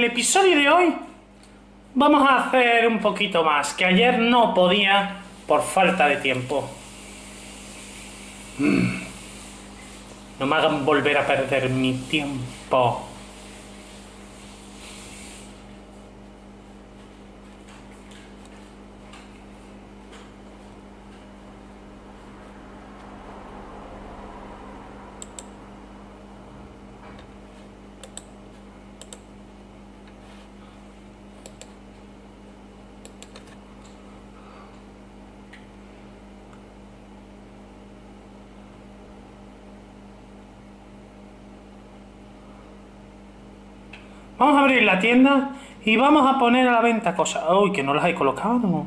el episodio de hoy vamos a hacer un poquito más, que ayer no podía por falta de tiempo. No me hagan volver a perder mi tiempo. Vamos a abrir la tienda y vamos a poner a la venta cosas. Uy, que no las he colocado.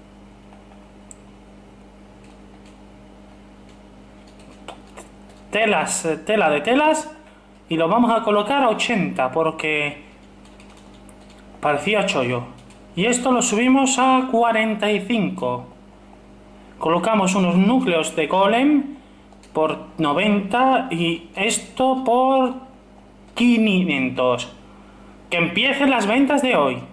Tela de telas. Y lo vamos a colocar a 80 porque parecía chollo. Y esto lo subimos a 45. Colocamos unos núcleos de golem por 90 y esto por 500. Que empiecen las ventas de hoy.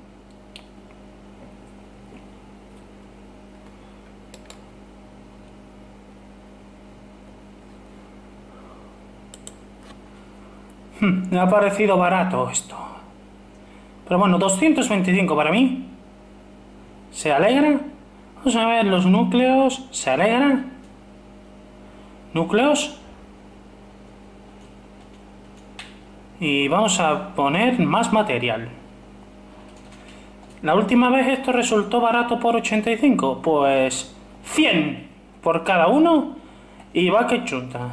Me ha parecido barato esto. Pero bueno, 225 para mí. ¿Se alegra? Vamos a ver los núcleos. ¿Se alegra? ¿Núcleos? Y vamos a poner más material. La última vez esto resultó barato por 85. Pues 100 por cada uno. Y va que chunta.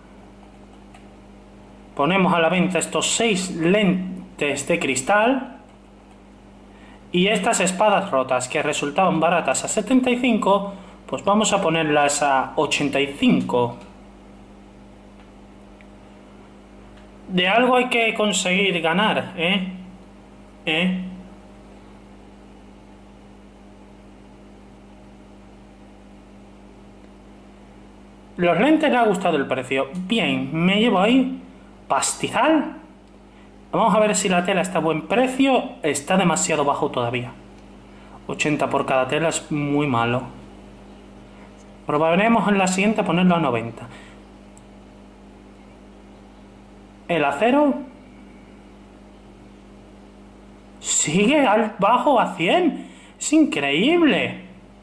Ponemos a la venta estos 6 lentes de cristal. Y estas espadas rotas que resultaban baratas a 75. Pues vamos a ponerlas a 85. De algo hay que conseguir ganar, ¿eh? Los lentes le ha gustado el precio. Bien, me llevo ahí pastizal. Vamos a ver si la tela está a buen precio. Está demasiado bajo todavía. 80 por cada tela es muy malo. Probaremos en la siguiente a ponerlo a 90. El acero sigue al bajo a 100. Es increíble.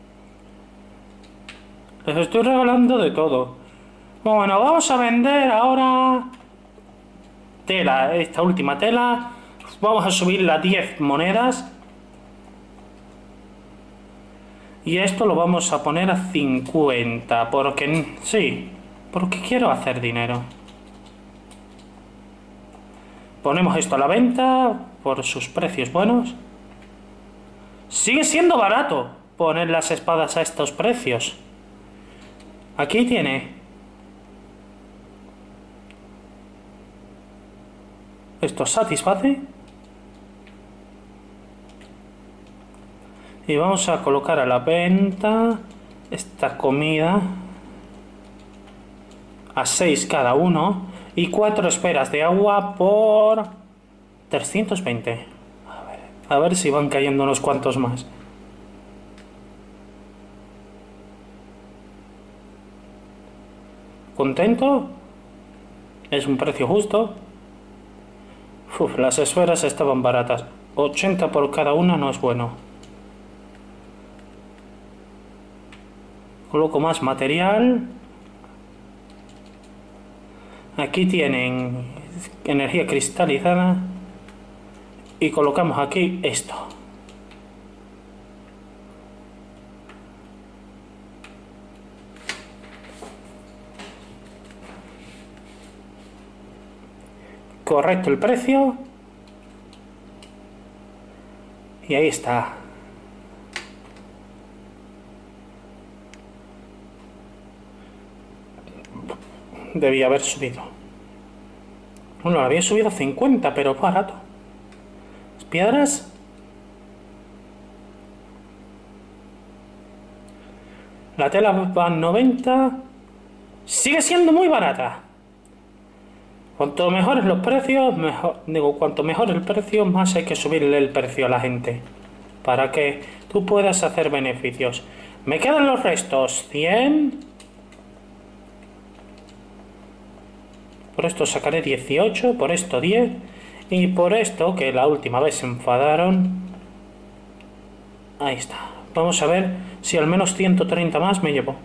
Les estoy regalando de todo. Bueno, vamos a vender ahora tela, esta última tela. Vamos a subirla a 10 monedas. Y esto lo vamos a poner a 50. Porque sí, porque quiero hacer dinero. Ponemos esto a la venta por sus precios buenos. Sigue siendo barato poner las espadas a estos precios. Aquí tiene. Esto satisface. Y vamos a colocar a la venta esta comida a 6 cada uno. Y 4 esferas de agua por 320. A ver si van cayendo unos cuantos más. ¿Contento? Es un precio justo. Uf, las esferas estaban baratas. 80 por cada una no es bueno. Coloco más material. Aquí tienen energía cristalizada. Y colocamos aquí esto. Correcto el precio. Y ahí está. Debía haber subido. Bueno, lo había subido a 50, pero barato. Las piedras. La tela va a 90. Sigue siendo muy barata. Cuanto mejores los precios, mejor, digo, cuanto mejor el precio, más hay que subirle el precio a la gente. Para que tú puedas hacer beneficios. Me quedan los restos. 100. Por esto sacaré 18, por esto 10. Y por esto, que la última vez se enfadaron. Ahí está. Vamos a ver si al menos 130 más me llevo.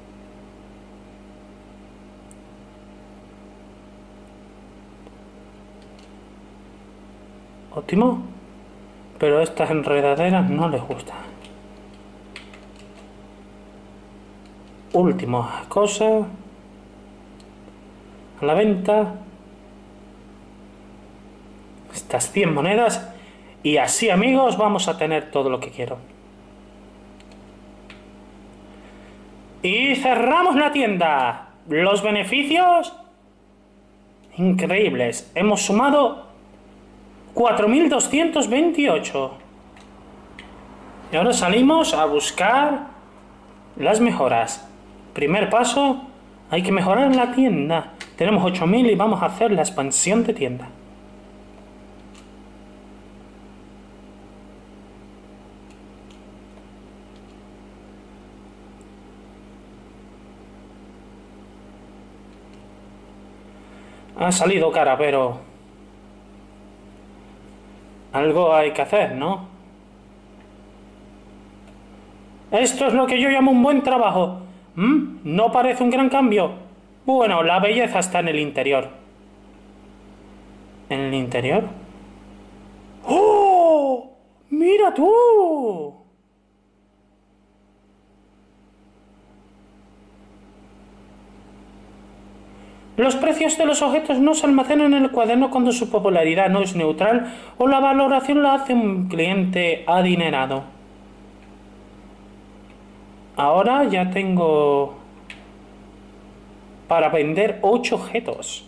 Óptimo. Pero estas enredaderas no les gustan. Última cosa. A la venta. Estas 100 monedas. Y así, amigos, vamos a tener todo lo que quiero. Y cerramos la tienda. Los beneficios... increíbles. Hemos sumado 4228. Y ahora salimos a buscar las mejoras. Primer paso, hay que mejorar la tienda. Tenemos 8000 y vamos a hacer la expansión de tienda. Ha salido cara, pero algo hay que hacer, ¿no? Esto es lo que yo llamo un buen trabajo. ¿No parece un gran cambio? Bueno, la belleza está en el interior. ¿En el interior? ¡Oh! ¡Mira tú! Los precios de los objetos no se almacenan en el cuaderno cuando su popularidad no es neutral o la valoración la hace un cliente adinerado. Ahora ya tengo para vender 8 objetos.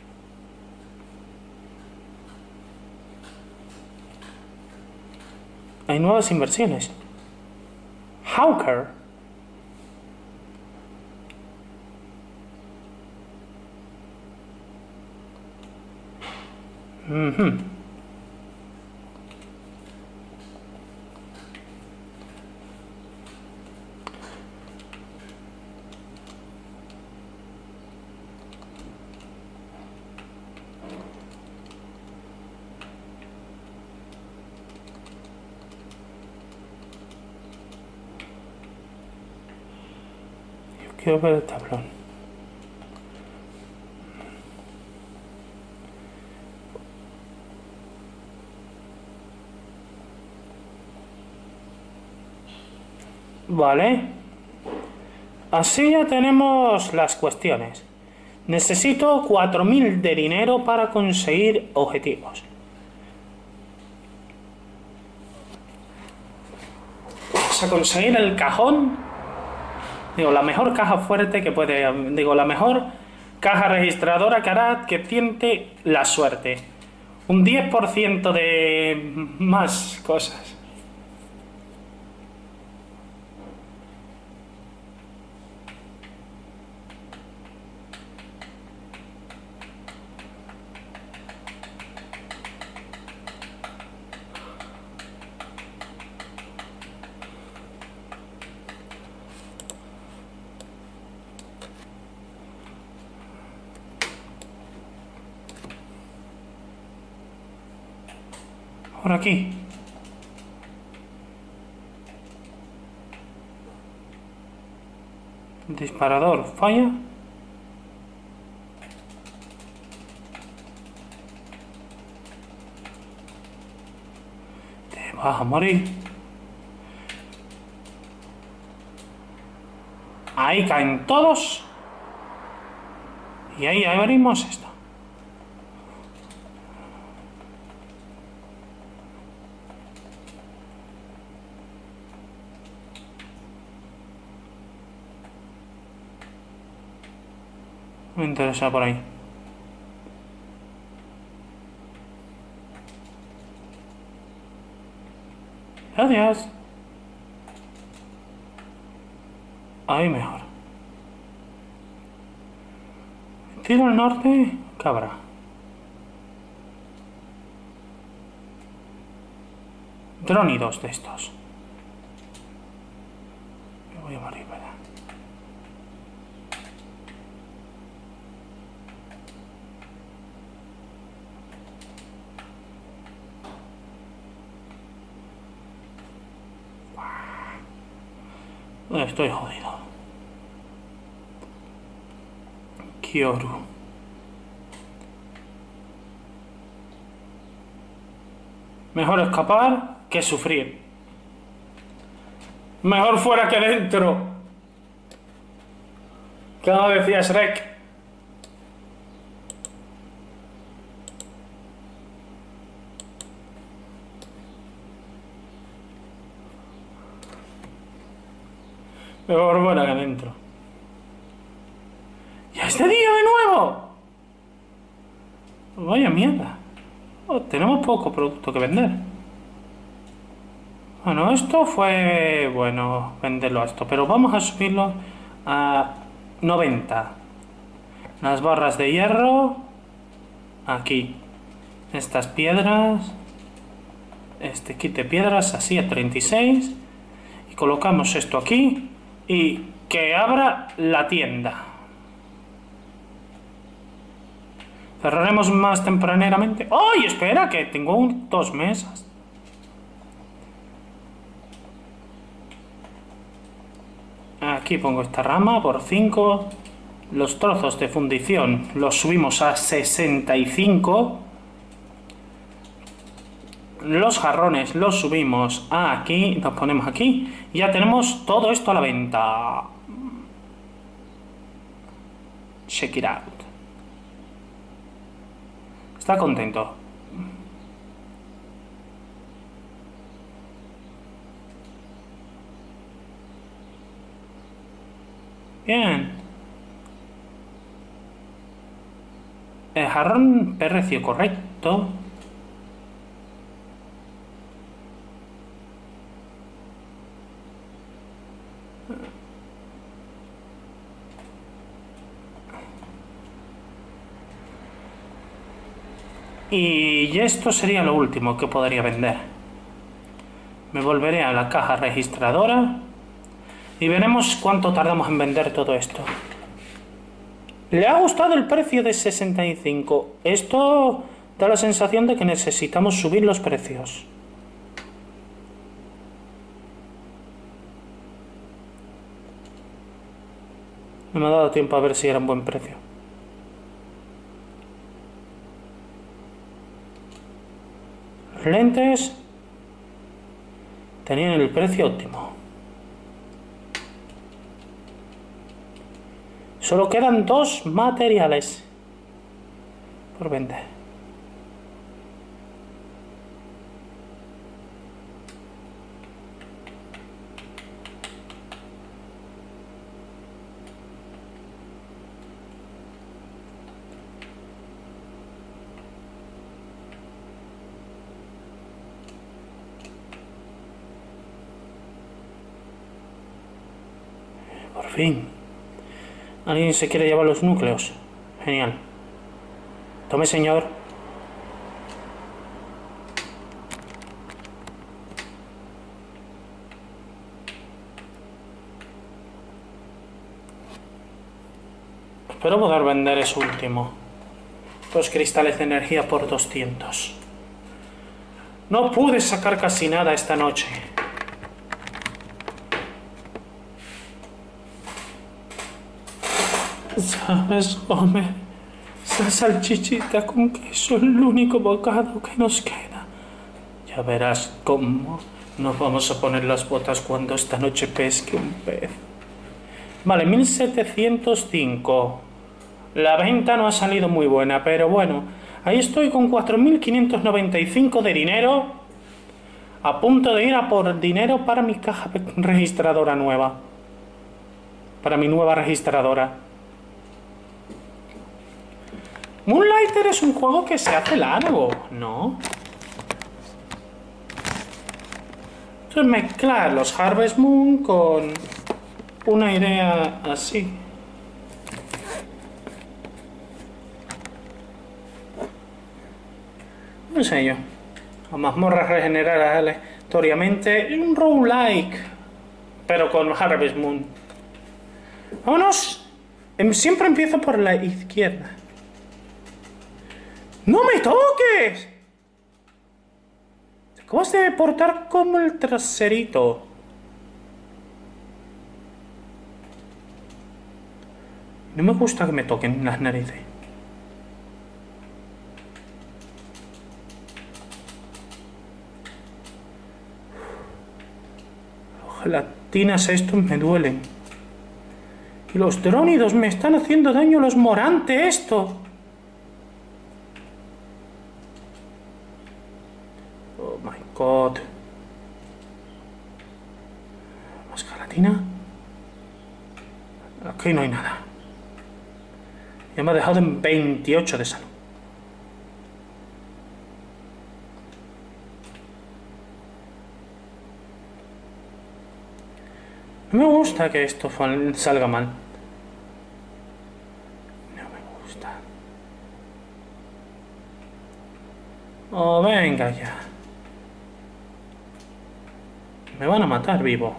Hay nuevas inversiones. Hawker. Yo quiero ver el tablón. Vale. Así ya tenemos las cuestiones. Necesito 4000 de dinero para conseguir objetivos. Vamos a conseguir el cajón. Digo, la mejor caja fuerte que puede... Digo, la mejor caja registradora que hará que tiente la suerte. Un 10% de más cosas. Por aquí. El disparador falla. Te vas a morir. Ahí caen todos. Y ahí abrimos esto. Me interesa por ahí. Gracias. Ahí mejor. Tiro al norte, cabra. Drónidos de estos. Me voy a morir, ¿verdad? Estoy jodido. Kyoru. Mejor escapar que sufrir. Mejor fuera que dentro. Como decía Shrek. Mejor fuera que dentro. ¡Ya es de día de nuevo! Vaya mierda. Oh, tenemos poco producto que vender. Bueno, esto fue bueno venderlo a esto, pero vamos a subirlo a 90. Las barras de hierro aquí. Estas piedras. Este kit de piedras así a 36. Y colocamos esto aquí. Y que abra la tienda. Cerraremos más tempraneramente. ¡Ay! Espera, que tengo 2 mesas. Aquí pongo esta rama por 5. Los trozos de fundición los subimos a 65. Los jarrones los subimos a aquí. Los ponemos aquí. Y ya tenemos todo esto a la venta. Check it out. Está contento. Bien. El jarrón precio correcto. Y esto sería lo último que podría vender. Me volveré a la caja registradora y veremos cuánto tardamos en vender todo esto. ¿Le ha gustado el precio de 65? Esto da la sensación de que necesitamos subir los precios. No me ha dado tiempo a ver si era un buen precio. Lentes tenían el precio óptimo. Solo quedan 2 materiales por vender. Por fin. ¿Alguien se quiere llevar los núcleos? Genial. Tome, señor. Espero poder vender eso último. 2 cristales de energía por 200. No pude sacar casi nada esta noche. ¿Sabes, Homer? Esa salchichita con queso es el único bocado que nos queda. Ya verás cómo nos vamos a poner las botas cuando esta noche pesque un pez. Vale, 1705. La venta no ha salido muy buena, pero bueno. Ahí estoy con 4595 de dinero. A punto de ir a por dinero para mi caja registradora nueva. Para mi nueva registradora. Moonlighter es un juego que se hace largo, ¿no? Entonces mezclar los Harvest Moon con una idea así. No sé yo. A mazmorras regeneradas aleatoriamente un roguelike, pero con Harvest Moon. ¡Vámonos! Siempre empiezo por la izquierda. ¡No me toques! Te acabas de portar como el traserito. No me gusta que me toquen las narices. Los gelatinas estos me duelen. Y los drónidos me están haciendo daño, los morantes esto. Oh my god. ¿Más gelatina? Aquí no hay nada. Ya me ha dejado en 28 de salud. No me gusta que esto salga mal. No me gusta. Oh, venga ya. Me van a matar vivo.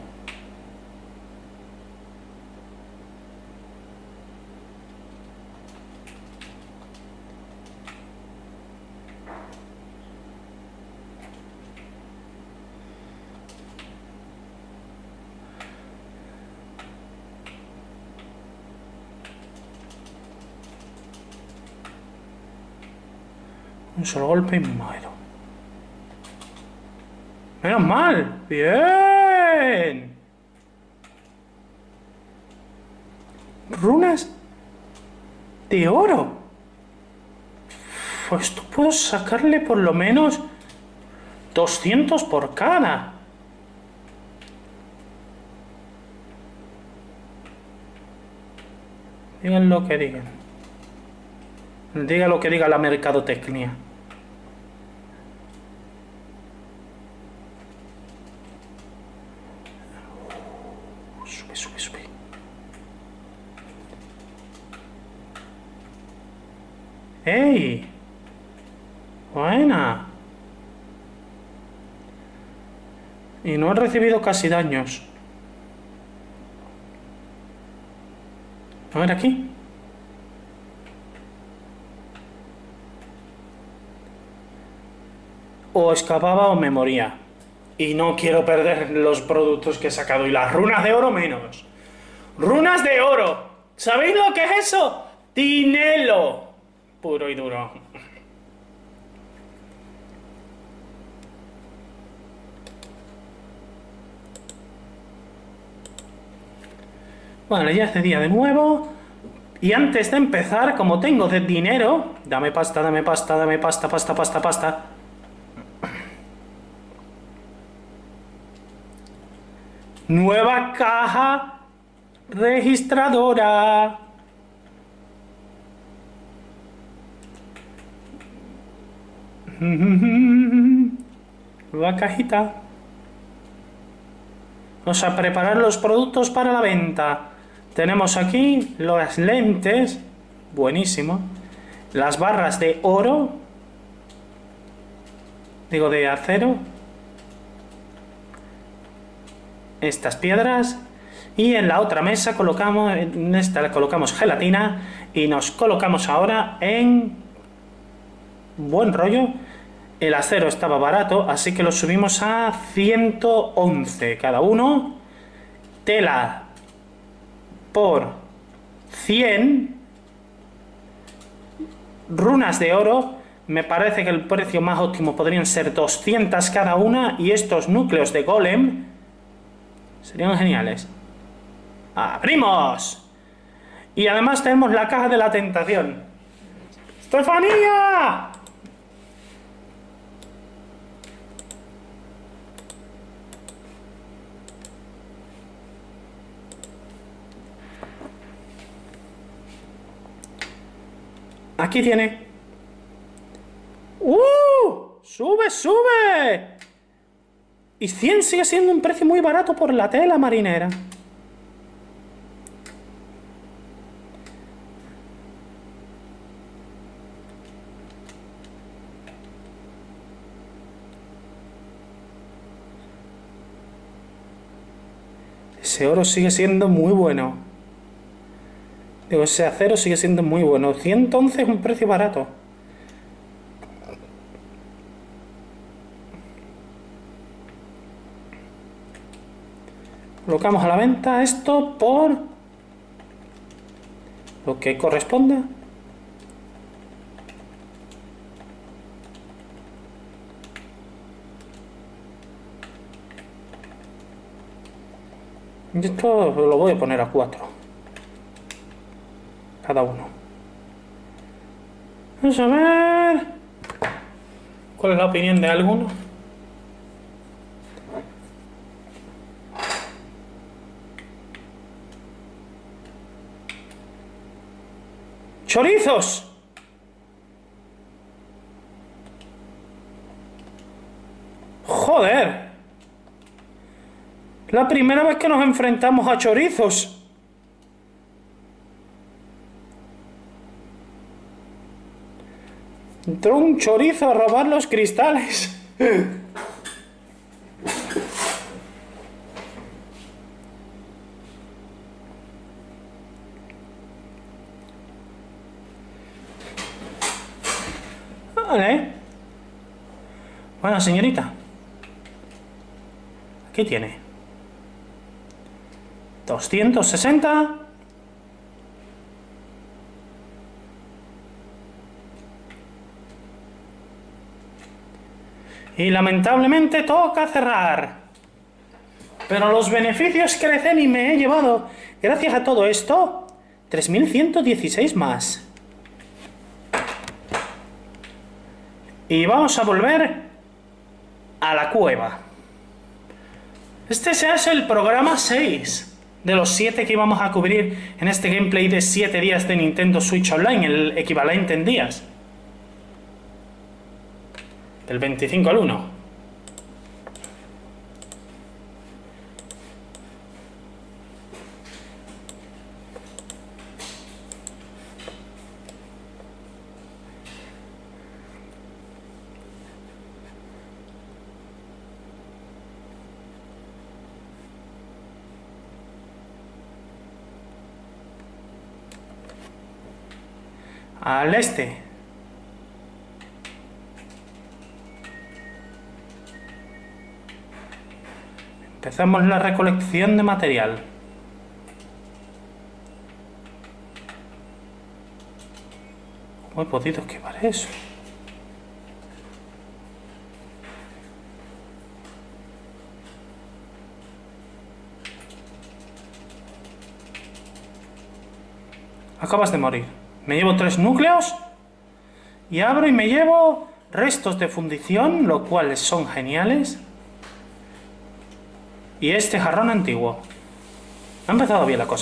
Un solo golpe y muero. ¡Menos mal! ¡Bien! Runas de oro. Pues esto puedo sacarle por lo menos 200 por cada. Digan lo que digan. Diga lo que diga la mercadotecnia. Sube, sube, sube. ¡Ey! Buena. Y no he recibido casi daños. A ver aquí. O escapaba o me moría. Y no quiero perder los productos que he sacado. Y las runas de oro menos. ¡Runas de oro! ¿Sabéis lo que es eso? Dinero. Puro y duro. Bueno, ya es de día de nuevo. Y antes de empezar, como tengo de dinero... Dame pasta, dame pasta, dame pasta, pasta, pasta, pasta. Nueva caja registradora. Nueva cajita. Vamos a preparar los productos para la venta. Tenemos aquí las lentes. Buenísimo. Las barras de oro. Digo, de acero. Estas piedras. Y en la otra mesa colocamos, en esta le colocamos gelatina. Y nos colocamos ahora en buen rollo. El acero estaba barato, así que lo subimos a 111 cada uno. Tela por 100. Runas de oro. Me parece que el precio más óptimo podrían ser 200 cada una. Y estos núcleos de golem serían geniales. ¡Abrimos! Y además tenemos la caja de la tentación. ¡Estefanía! Aquí tiene. ¡Sube, sube! Y 100 sigue siendo un precio muy barato por la tela marinera. ese oro sigue siendo muy bueno. Digo, ese acero sigue siendo muy bueno. 111 es un precio barato. Colocamos a la venta esto por lo que corresponda. Y esto lo voy a poner a 4 cada uno. Vamos a ver cuál es la opinión de alguno. ¡Chorizos! ¡Joder! La primera vez que nos enfrentamos a chorizos. Entró un chorizo a robar los cristales. Vale. Bueno, señorita. Aquí tiene. 260. Y lamentablemente toca cerrar. Pero los beneficios crecen y me he llevado, gracias a todo esto, 3.116 más. Y vamos a volver a la cueva. Este se hace el programa 6 de los 7 que íbamos a cubrir en este gameplay de 7 días de Nintendo Switch Online, el equivalente en días. Del 25 al 1. Al este. Empezamos la recolección de material. ¿Cómo he podido esquivar eso? Acabas de morir. Me llevo 3 núcleos y abro y me llevo restos de fundición, lo cual son geniales. Y este jarrón antiguo. Ha empezado bien la cosa.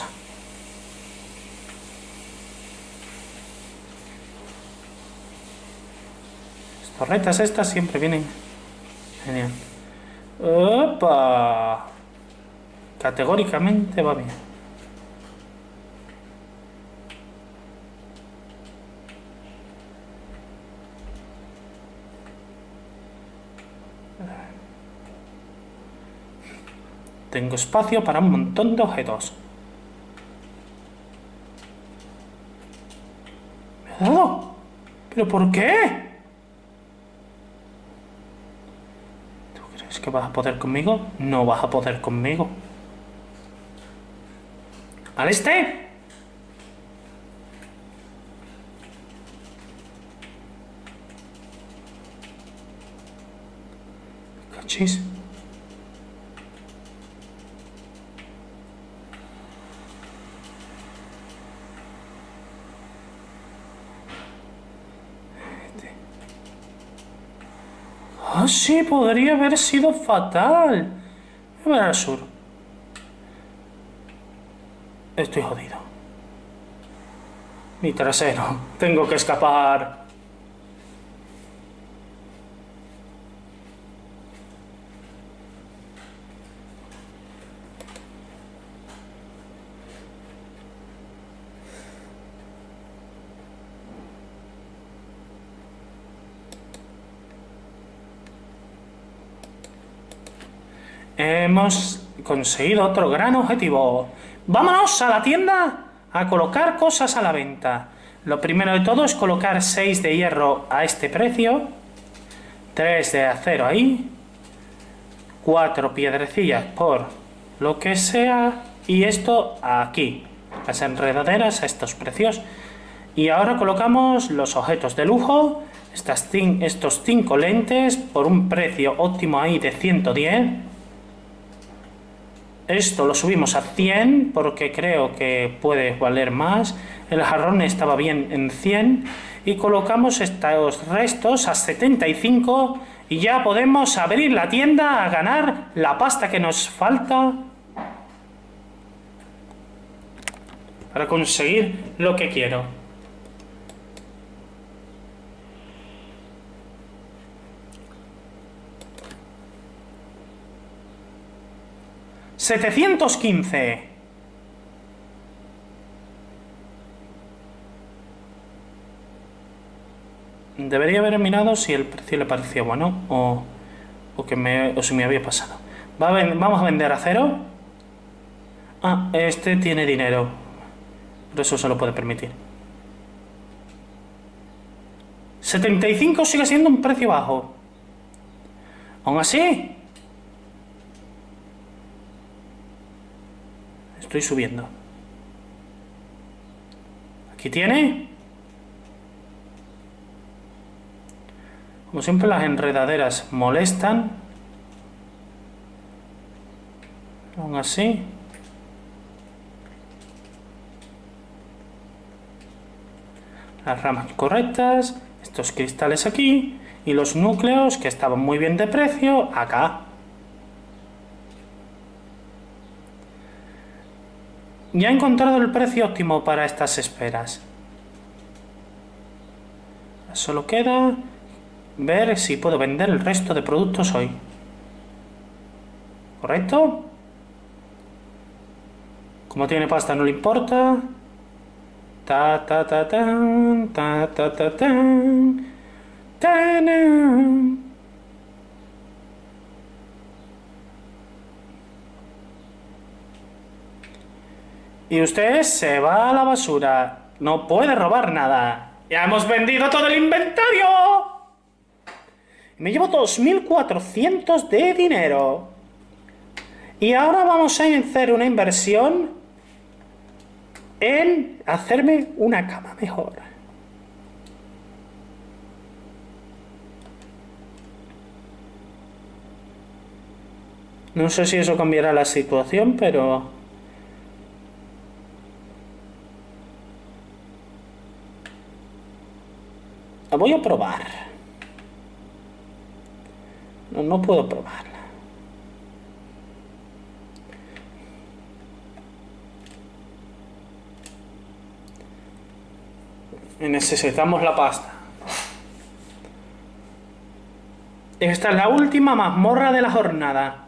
Las torretas estas siempre vienen genial. ¡Opa! Categóricamente va bien. Tengo espacio para un montón de objetos. ¿Me ha dado? ¿Pero por qué? ¿Tú crees que vas a poder conmigo? No vas a poder conmigo. ¿Al este? Cachis. Ah, sí, podría haber sido fatal. Voy a ver al sur. Estoy jodido. Mi trasero. Tengo que escapar. Hemos Conseguido otro gran objetivo. Vámonos a la tienda a colocar cosas a la venta. Lo primero de todo es colocar 6 de hierro a este precio, 3 de acero ahí, 4 piedrecillas por lo que sea, y esto aquí, las enredaderas a estos precios. Y ahora colocamos los objetos de lujo, estos 5 lentes por un precio óptimo ahí de 110. Esto lo subimos a 100 porque creo que puede valer más. El jarrón estaba bien en 100. Y colocamos estos restos a 75. Y ya podemos abrir la tienda a ganar la pasta que nos falta para conseguir lo que quiero. ¡715! Debería haber mirado si el precio le parecía bueno o si me había pasado. Vamos a vender acero. Ah, este tiene dinero. Por eso se lo puede permitir. 75 sigue siendo un precio bajo. Aún así, estoy subiendo. Aquí tiene. Como siempre, las enredaderas molestan. Aún así. Las ramas correctas. Estos cristales aquí. Y los núcleos, que estaban muy bien de precio, acá. Ya he encontrado el precio óptimo para estas esferas. Solo queda ver si puedo vender el resto de productos hoy. ¿Correcto? Como tiene pasta no le importa. Ta ta ta tan, ta ta ta tan, tan. Y usted se va a la basura. No puede robar nada. ¡Ya hemos vendido todo el inventario! Me llevo 2.400 de dinero. Y ahora vamos a hacer una inversión en hacerme una cama mejor. No sé si eso cambiará la situación, pero... la voy a probar. No puedo probarla. Necesitamos la pasta. Esta es la última mazmorra de la jornada.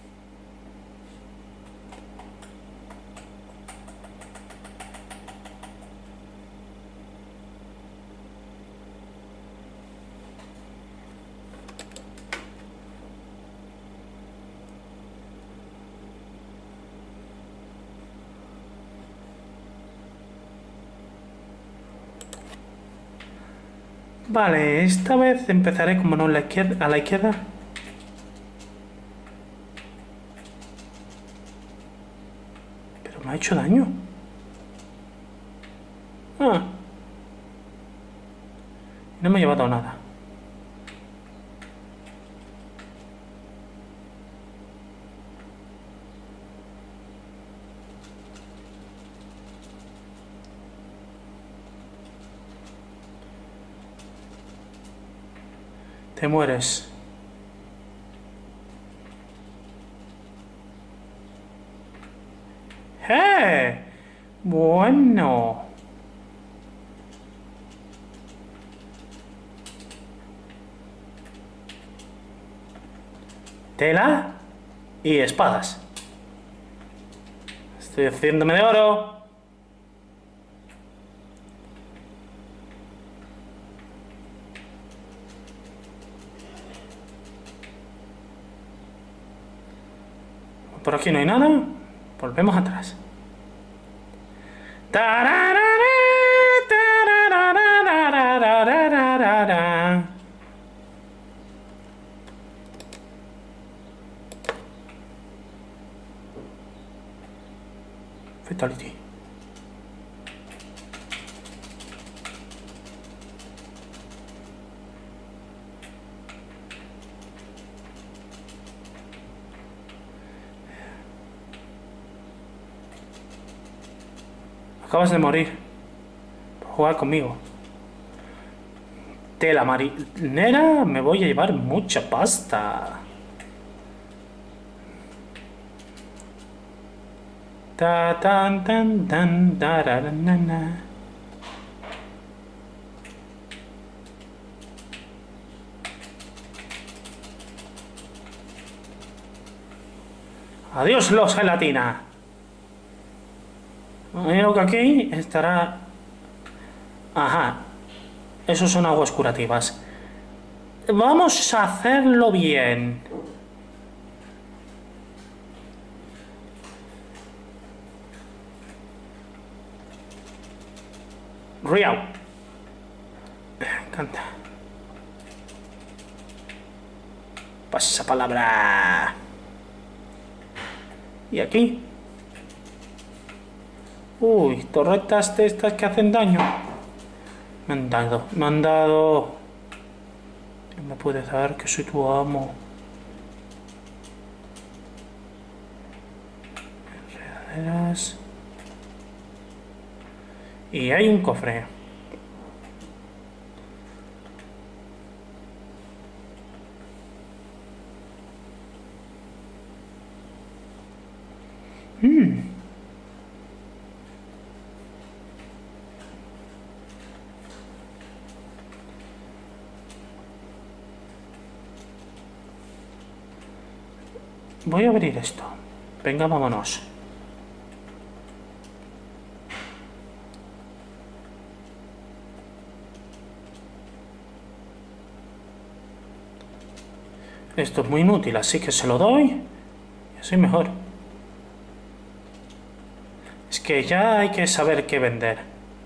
Vale, esta vez empezaré como no a la izquierda. Pero me ha hecho daño. Ah. No me ha llevado nada. Te mueres. ¡Eh! Bueno. Tela y espadas. Estoy haciéndome de oro. Por aquí no hay nada. Volvemos atrás. Tararara, tararara. Fatality. Acabas de morir por jugar conmigo. Tela marinera, me voy a llevar mucha pasta. Ta tan tan tan tararana. Adiós, los gelatina. Creo que aquí estará... Ajá. Esos son aguas curativas. Vamos a hacerlo bien. Riau. Me encanta. Pasa palabra. Y aquí. Uy, torretas de estas que hacen daño. Me han dado, me han dado. ¿Qué me puedes dar? Que soy tu amo. Enredaderas. Y hay un cofre. Voy a abrir esto. Venga, vámonos. Esto es muy inútil, así que se lo doy. Y así mejor. Es que ya hay que saber qué vender.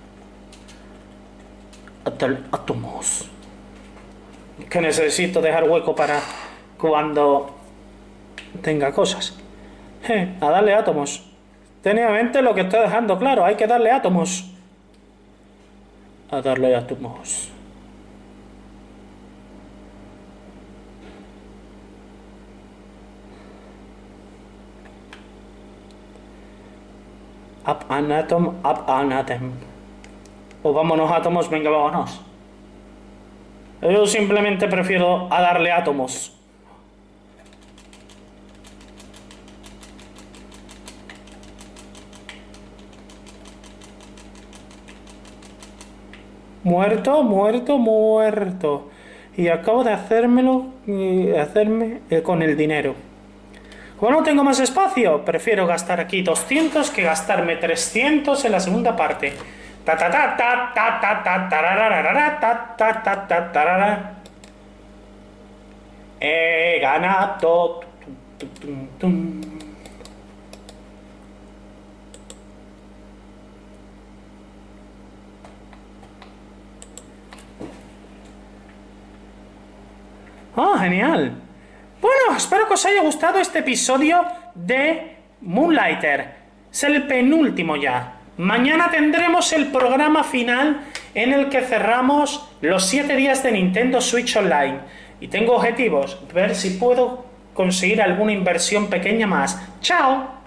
Átomos. Que necesito dejar hueco para cuando tenga cosas. A darle átomos. Tenía en mente lo que estoy dejando claro. Hay que darle átomos. A darle átomos. Up an atom, up an atom. O vámonos átomos, venga, vámonos. Yo simplemente prefiero a darle átomos. Muerto, muerto, muerto. Y acabo de hacérmelo, hacerme con el dinero. Como no tengo más espacio, prefiero gastar aquí 200 que gastarme 300 en la segunda parte. He ganado. Ah, genial. Bueno, espero que os haya gustado este episodio de Moonlighter. Es el penúltimo ya. Mañana tendremos el programa final en el que cerramos los 7 días de Nintendo Switch Online. Y tengo objetivos, ver si puedo conseguir alguna inversión pequeña más. ¡Chao!